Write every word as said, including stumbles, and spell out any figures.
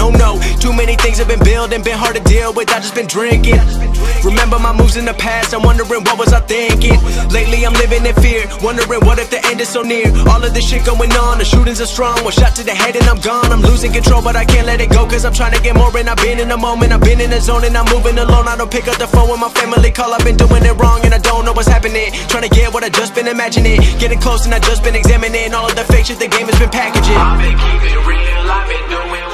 no, no. Too many things have been building, been hard to deal with, I just been drinking. Remember my moves in the past, I'm wondering what was I thinking. Lately I'm living in fear, wondering what if the end is so near. All of this shit going on, the shootings are strong. One shot to the head and I'm gone. I'm losing control but I can't let it go, cause I'm trying to get more. And I've been in the moment, I've been in the zone, and I'm moving alone. I don't pick up the phone when my family call, I've been doing it wrong and I don't know what's happening. Trying to get what I just been imagining, getting close and I just been examining all of the fake shit the game has been packaging. I've been keeping real, I've been doing